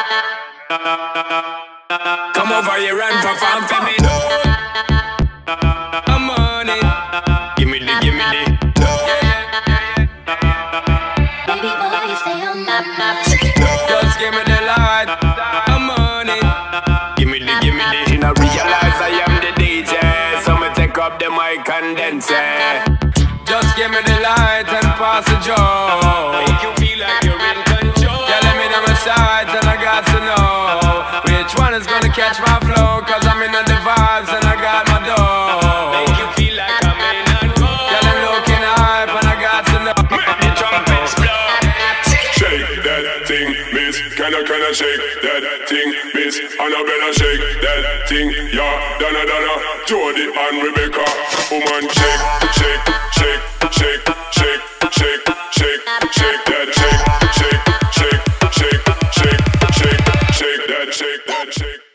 Come over here and perform for me. I'm on it. Give me the, give me the. Baby boy, stay on my mind. Just give me the light. I'm on it. Give me the, give me the. You know, realize I am the DJ, so me take up the mic and dance. Just give me the light and pass the joe. Make you feel like you're in control. Yeah, let me know my sides and I got to know which one is gonna catch my flow. Cause I'm in the vibes and I got my dough. Make you feel like I'm in and go. Yeah, I'm looking hype and I got to know. The trumpets blow. Shake that thing, miss. Can I shake that thing, miss? Annabella, shake that thing, yeah. Donna, Jody and Rebecca. Woman, shake, shake, shake, shake, shake, shake, shake, shake that, shake, shake, shake, shake, shake, shake, shake that, shake that, shake.